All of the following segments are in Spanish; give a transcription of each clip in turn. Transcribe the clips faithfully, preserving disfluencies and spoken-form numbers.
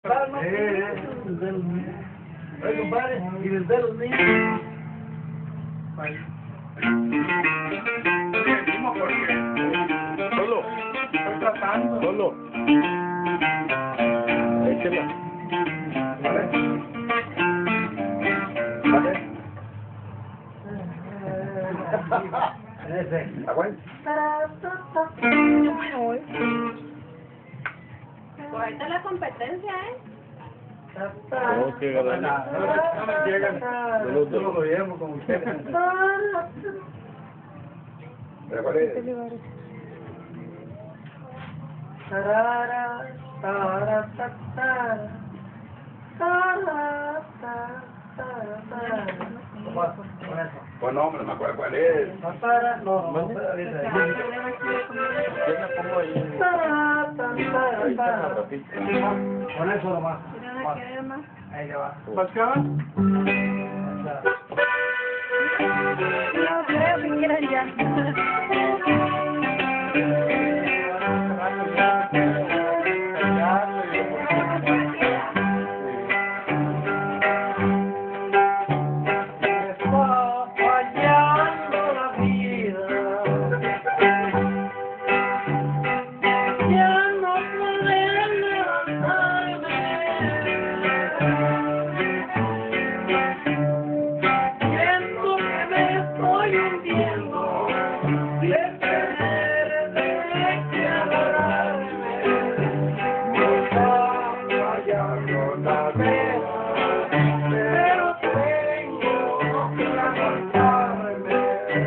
Eh, oye, compadre, y desde los niños. ¿Cómo por qué? Solo. Estoy tratando. Solo. Échela. Vale. Vale. Ese. Aguanta. Pues ahí está la competencia, ¿eh? No, que ganar. No me llegan. No No lo veíamos como ustedes. ¿Pero cuál es? Tarara, tarara, tarara, tarara, tarara. ¿Cómo va? Con eso. Pues no, no me acuerdo cuál es. Tarara, no, no, no, Yo me pongo ahí. tarara, Ahí tarara, está la tarara. ratita. Con eso nomás. ¿Quieren la querer más? Ahí le va. ¿Pascaba? No creo que quieran ya. Está fallando la vida. Ya no podré levantarme. Siento que me estoy hundiendo. De perder, de que adorarme. Me está fallando la vida. Pero tengo que levantarme.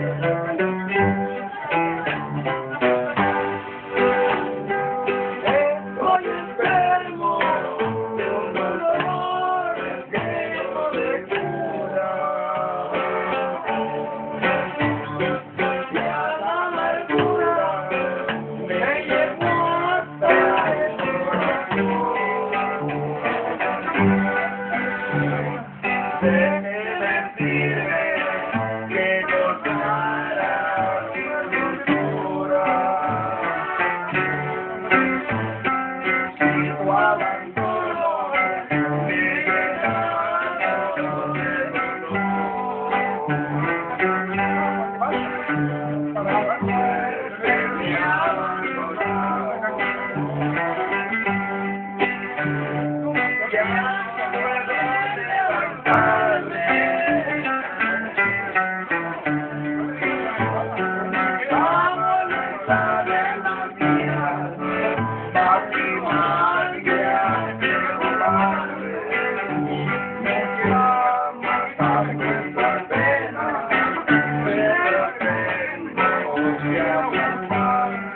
Estoy enfermo de un dolor que no me cura. Y a la amargura me llevó hasta el corazón. De que me sirve que gozara su dulzura. Si tu abandono me llenara de dolor, verme abandonado. Ya no puedo levantarme. La voluntad de la vida va a timar que hace robarme. Me quiero matar nuestra pena, pero tengo que aguantarme.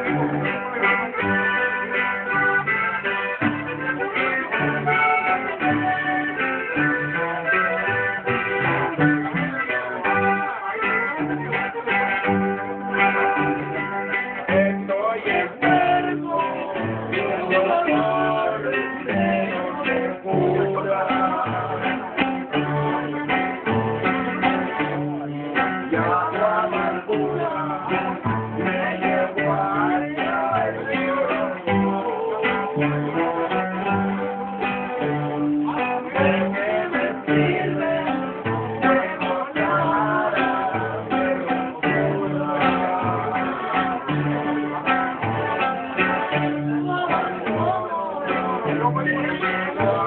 Estoy enfermo de un dolor que no se cura. Ya la amargura me llevó hasta el corazón. ¿De qué me sirve que gozara de dulzura? No